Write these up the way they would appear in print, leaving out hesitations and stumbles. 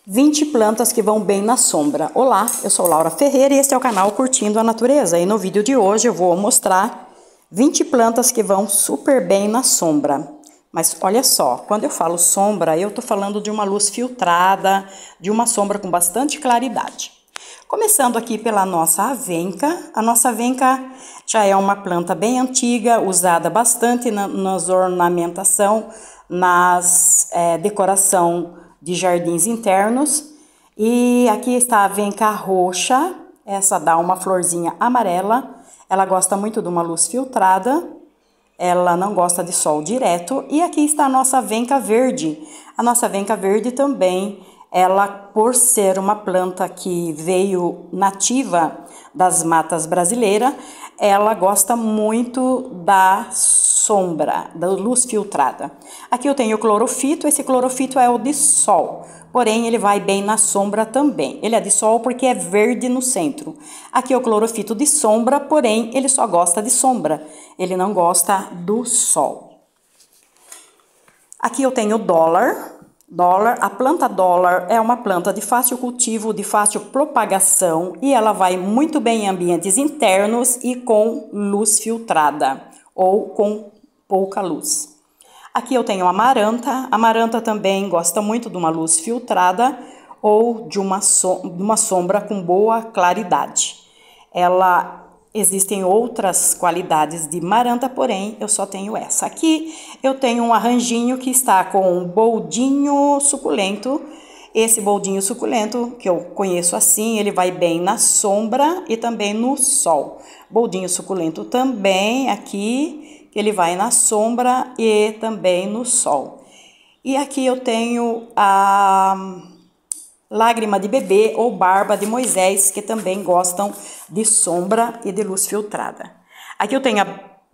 20 plantas que vão bem na sombra. Olá, eu sou Laura Ferreira e este é o canal Curtindo a Natureza. E no vídeo de hoje eu vou mostrar 20 plantas que vão super bem na sombra. Mas olha só, quando eu falo sombra, eu tô falando de uma luz filtrada, de uma sombra com bastante claridade. Começando aqui pela nossa avenca. A nossa avenca já é uma planta bem antiga, usada bastante nas ornamentação, nas decoração de jardins internos. E aqui está a avenca roxa, essa dá uma florzinha amarela. Ela gosta muito de uma luz filtrada, ela não gosta de sol direto. E aqui está a nossa avenca verde. A nossa avenca verde também, ela, por ser uma planta que veio nativa das matas brasileiras, ela gosta muito da sombra, da luz filtrada. Aqui eu tenho o clorofito, esse clorofito é o de sol, porém ele vai bem na sombra também. Ele é de sol porque é verde no centro. Aqui é o clorofito de sombra, porém ele só gosta de sombra, ele não gosta do sol. Aqui eu tenho o dólar. A planta dólar é uma planta de fácil cultivo, de fácil propagação e ela vai muito bem em ambientes internos e com luz filtrada ou com pouca luz. Aqui eu tenho a amaranta. A amaranta também gosta muito de uma luz filtrada ou de uma sombra com boa claridade. Existem outras qualidades de amaranta, porém eu só tenho essa. Aqui eu tenho um arranjinho que está com um boldinho suculento. Esse boldinho suculento, que eu conheço assim, ele vai bem na sombra e também no sol. Boldinho suculento também aqui, ele vai na sombra e também no sol. E aqui eu tenho a lágrima de bebê ou barba de Moisés, que também gostam de sombra e de luz filtrada. Aqui eu tenho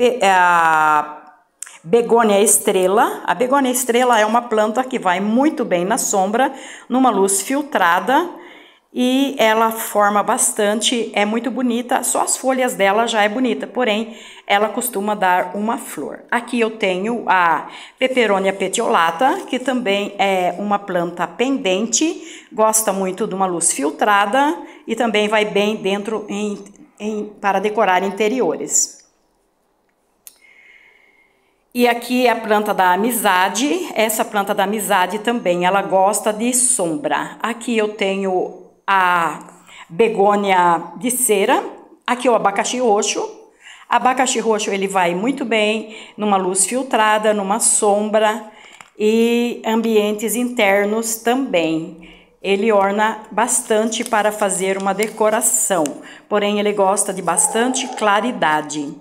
a begônia estrela. A begônia estrela é uma planta que vai muito bem na sombra, numa luz filtrada, e ela forma bastante, é muito bonita, só as folhas dela já é bonita, porém ela costuma dar uma flor. Aqui eu tenho a peperônia petiolata, que também é uma planta pendente, gosta muito de uma luz filtrada e também vai bem dentro para decorar interiores. E aqui é a planta da amizade. Essa planta da amizade também, ela gosta de sombra. Aqui eu tenho a begônia de cera. Aqui o abacaxi roxo. Abacaxi roxo, ele vai muito bem numa luz filtrada, numa sombra e ambientes internos também. Ele orna bastante para fazer uma decoração, porém ele gosta de bastante claridade.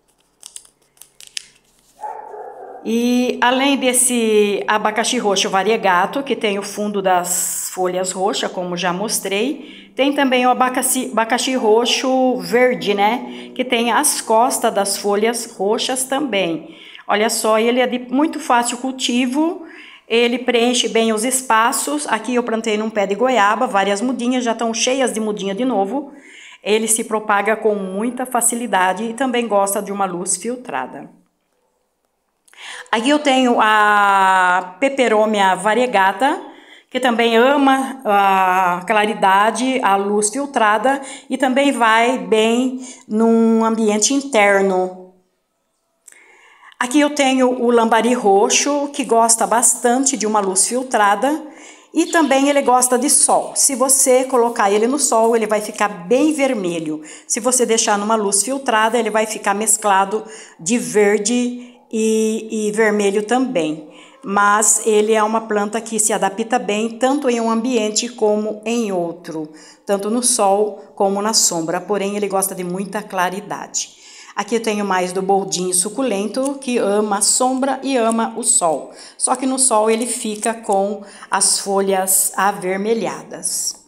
E além desse abacaxi roxo variegato, que tem o fundo das folhas roxas, como já mostrei, tem também o abacaxi roxo verde, né? Que tem as costas das folhas roxas também. Olha só, ele é de muito fácil cultivo, ele preenche bem os espaços. Aqui eu plantei num pé de goiaba, várias mudinhas, já estão cheias de mudinha de novo. Ele se propaga com muita facilidade e também gosta de uma luz filtrada. Aqui eu tenho a peperômia variegata, que também ama a claridade, a luz filtrada e também vai bem num ambiente interno. Aqui eu tenho o lambari roxo, que gosta bastante de uma luz filtrada e também ele gosta de sol. Se você colocar ele no sol, ele vai ficar bem vermelho. Se você deixar numa luz filtrada, ele vai ficar mesclado de verde e vermelho também, mas ele é uma planta que se adapta bem tanto em um ambiente como em outro, tanto no sol como na sombra, porém ele gosta de muita claridade. Aqui eu tenho mais do boldinho suculento, que ama a sombra e ama o sol, só que no sol ele fica com as folhas avermelhadas.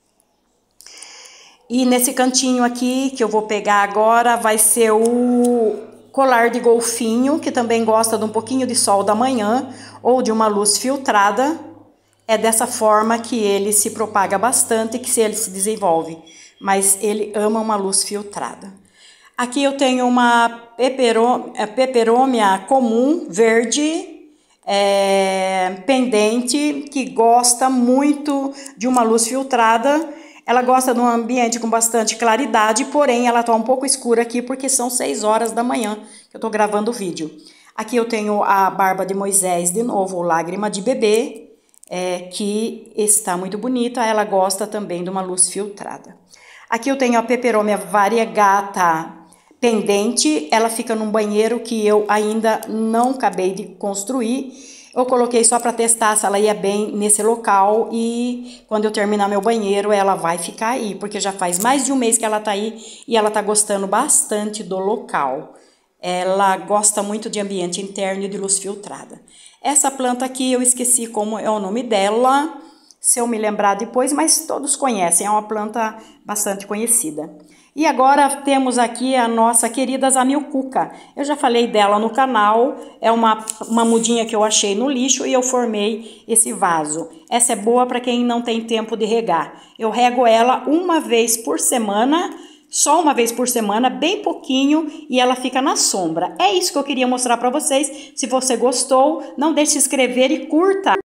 E nesse cantinho aqui que eu vou pegar agora vai ser o colar de golfinho, que também gosta de um pouquinho de sol da manhã ou de uma luz filtrada. É dessa forma que ele se propaga bastante, que ele se desenvolve, mas ele ama uma luz filtrada. Aqui eu tenho uma peperômia comum, verde. pendente, que gosta muito de uma luz filtrada. Ela gosta de um ambiente com bastante claridade, porém ela tá um pouco escura aqui porque são 6 horas da manhã que eu tô gravando o vídeo. Aqui eu tenho a Barba de Moisés de novo, Lágrima de Bebê, que está muito bonita. Ela gosta também de uma luz filtrada. Aqui eu tenho a Peperomia variegata pendente. Ela fica num banheiro que eu ainda não acabei de construir. Eu coloquei só para testar se ela ia bem nesse local, e quando eu terminar meu banheiro ela vai ficar aí, porque já faz mais de um mês que ela tá aí e ela tá gostando bastante do local. Ela gosta muito de ambiente interno e de luz filtrada. Essa planta aqui eu esqueci como é o nome dela, se eu me lembrar depois, mas todos conhecem, é uma planta bastante conhecida. E agora temos aqui a nossa querida Zamilcuca. Eu já falei dela no canal, é uma mudinha que eu achei no lixo e eu formei esse vaso. Essa é boa para quem não tem tempo de regar. Eu rego ela uma vez por semana, só uma vez por semana, bem pouquinho, e ela fica na sombra. É isso que eu queria mostrar para vocês. Se você gostou, não deixe de se inscrever e curta.